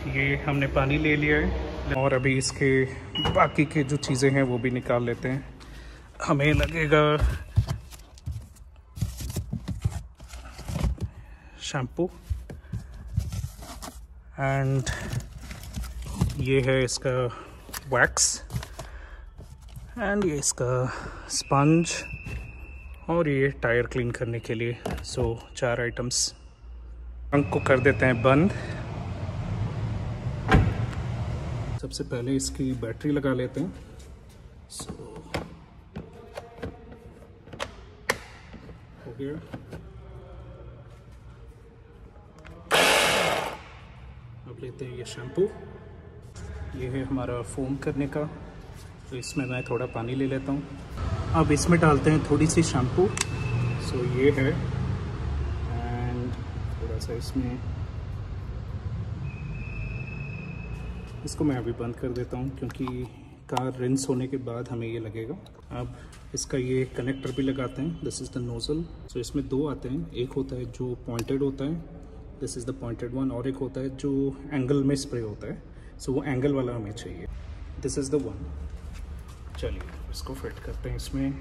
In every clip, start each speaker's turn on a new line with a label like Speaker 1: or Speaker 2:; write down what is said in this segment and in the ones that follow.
Speaker 1: ये हमने पानी ले लिया है और अभी इसके बाकी के जो चीज़ें हैं वो भी निकाल लेते हैं। हमें लगेगा शैम्पू एंड ये है इसका वैक्स एंड ये इसका स्पंज और ये टायर क्लीन करने के लिए। So 4 items. टंक को कर देते हैं बंद। सबसे पहले इसकी बैटरी लगा लेते हैं। सो हो गया। अब लेते हैं ये शैम्पू। ये है हमारा फोम करने का, तो इसमें मैं थोड़ा पानी ले लेता हूँ। अब इसमें डालते हैं थोड़ी सी शैम्पू। सो ये है एंड थोड़ा सा इसमें, इसको मैं अभी बंद कर देता हूँ क्योंकि कार रिंस होने के बाद हमें ये लगेगा। अब इसका ये कनेक्टर भी लगाते हैं। This is the nozzle. So इसमें 2 आते हैं, एक होता है जो पॉइंटेड होता है, this is the pointed one, और एक होता है जो एंगल में स्प्रे होता है। सो वो एंगल वाला हमें चाहिए। This is the one. चलिए इसको फिट करते हैं इसमें।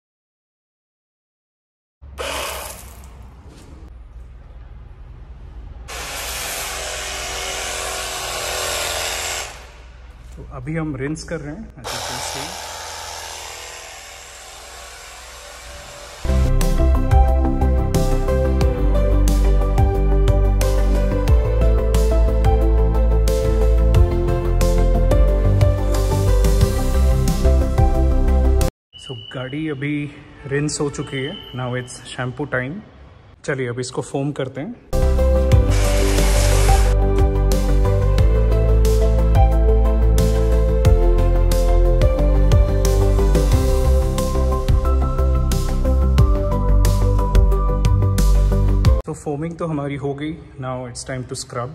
Speaker 1: तो अभी हम रिंस कर रहे हैं। गाड़ी अभी रिंस हो चुकी है। Now it's shampoo time. चलिए अब इसको फोम करते हैं। तो फोमिंग तो हमारी हो गई। Now it's time to scrub.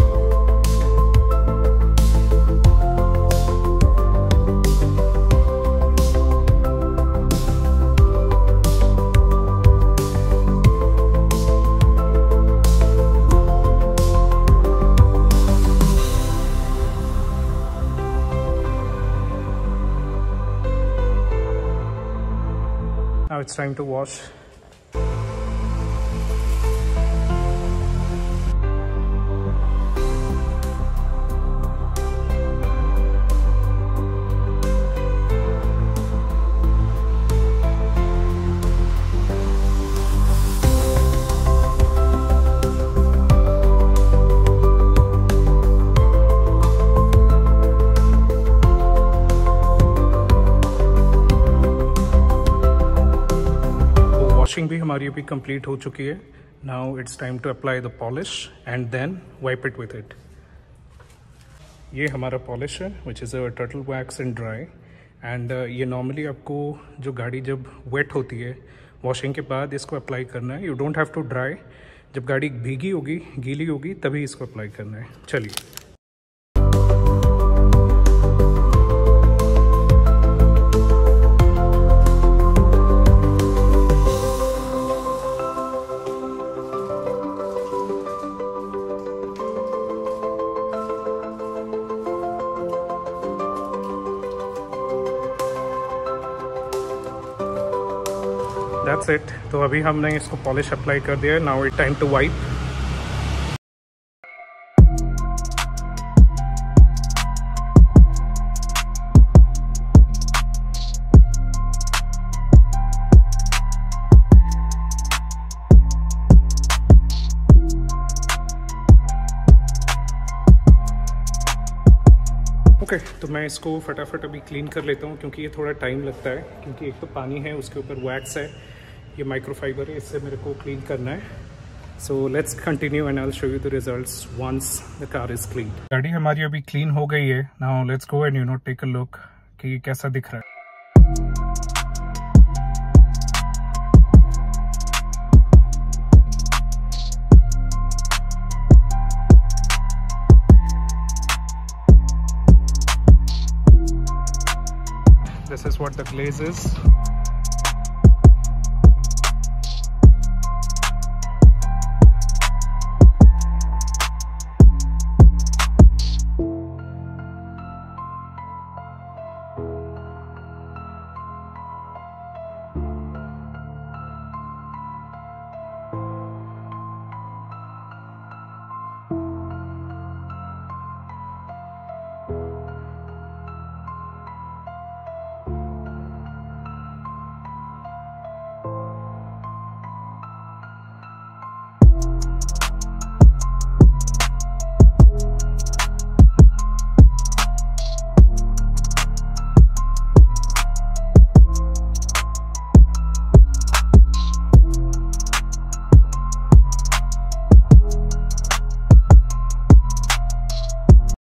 Speaker 1: Now it's time to wash. Washing भी हमारी अभी कंप्लीट हो चुकी है। Now it's time to apply the polish and then wipe it with it. ये हमारा पॉलिश है which is a turtle wax and dry. And ये नॉर्मली आपको जो गाड़ी जब वेट होती है वॉशिंग के बाद इसको अप्लाई करना है। You don't have to dry. जब गाड़ी भीगी होगी, गीली होगी, तभी इसको अप्लाई करना है। चलिए दैट्स इट। तो अभी हमने इसको पॉलिश अप्लाई कर दिया है। Now it time to wipe. Okay, तो मैं इसको फटाफट अभी क्लीन कर लेता हूँ क्योंकि ये थोड़ा टाइम लगता है, क्योंकि एक तो पानी है, उसके ऊपर वैक्स है, ये माइक्रोफाइबर है, इससे मेरे को क्लीन करना है। So let's continue and I will show you the results once the car is clean. गाड़ी हमारी अभी क्लीन हो गई है। Now let's go and take a look कि ये कैसा दिख रहा है। This is what the glaze is.